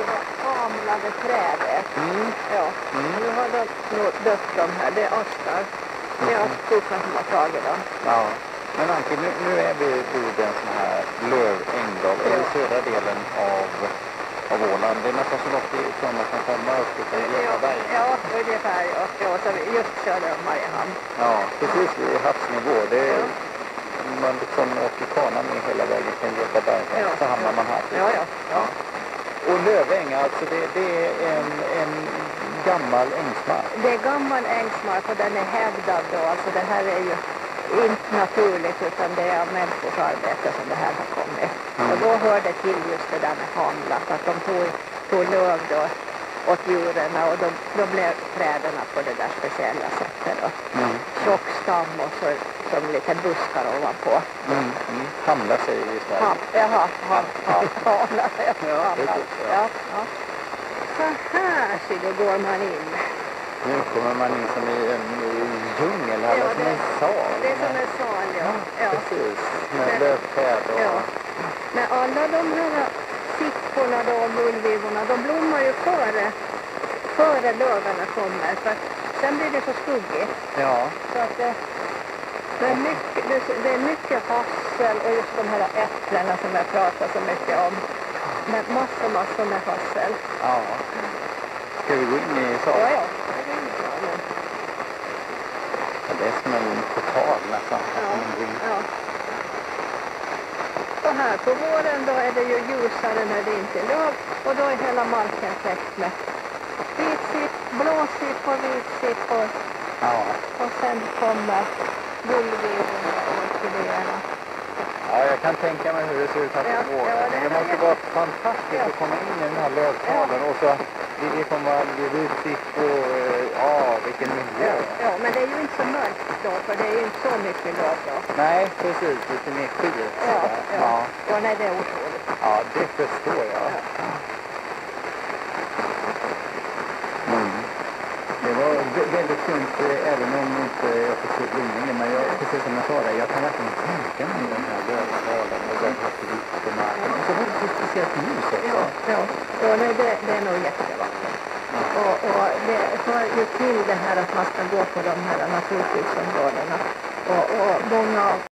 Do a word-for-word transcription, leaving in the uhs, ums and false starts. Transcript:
var hamlade trädet. Mm. Ja, Mm. nu har de nog dött de här, det är astar. Det är askskokan som har tagit dem. Ja. Men Anke, nu, nu är vi vid en sån här löväng då, i Ja. södra delen av, av Åland. Det är nästan så långt ifrån man kan komma upp till Götaberg. Ja, ungefär ja. Ja, så vi just söder om Mariehamn. Ja, precis vid havsnivå. Det är, Ja. man liksom åker kanan med hela vägen från Götaberg, Ja. så hamnar man här. Ja, ja. ja. Och löväng, alltså det, det är en, en gammal ängsmark. Det är gammal ängsmark och den är hävdad då. Alltså det här är ju inte naturligt utan det är av människors arbete som det här har kommit. Mm. Och då hör det till just det där med hamlat. Att de tog, tog löv då åt djuren och då, då blev träden på det där speciella sättet då. Mm. Tjock stam och så, som lite buskar ovanpå. Mm. Mm. Hamlar sig i Sverige. Ha, jaha, ha, ha, hamlar. Ja, Ja, hamlar. precis, ja. Ja, ja. Så här så då går man in. Nu kommer man in som i en djungel, eller Ja, som det- en sal. Det är som en sal, ja. ja. Precis, med Men- lövträd och... Ja. Men alla de här sipporna då och mullvivorna, de blommar ju före, före lövarna kommer. För att sen blir det så skuggigt. Ja. Så att det, det, är mycket, det, det är mycket hassel och just de här äpplena som jag pratar så mycket om. Men massor, massor med hassel. Ja. Ska vi gå in i Ja, salen? ja. Det är inget problem. Ja, det är som en portal nästan. Ja, Som en ring. ja. Och här på våren då är det ju ljusare när det inte är löv och då är hela marken täckt med vitsipp, blåsipp och vitsippor Ja. och sen kommer gullvivorna och orkidéerna. Ja, jag kan tänka mig hur det ser ut här Ja, på våren. ja, det det, är måste jätte- vara fantastiskt Ja. att komma in i den här lövtalen och så det, det kommer vara vitsipp och eh, ja, vilken miljö. Ja, ja, men det är ju inte så mörkt då för det är ju inte så mycket löv då. Nej, precis. Lite mer skit. Ja, sådär. ja. Ja, nej det är otroligt. Ja, det förstår jag. Ja. Mm. Det var vä- väldigt fint, eh, även om inte jag får se blommningen. Men jag, precis som jag sa där, jag kan verkligen tänka mig den här lövtalen och den här turistmarken. Och så var det så speciellt ljus också. Ja, ja. ja nej, det, det är nog jättevackert. Och, och det hör ju till det här att man ska gå på de här naturskyddsområdena. Och, och många av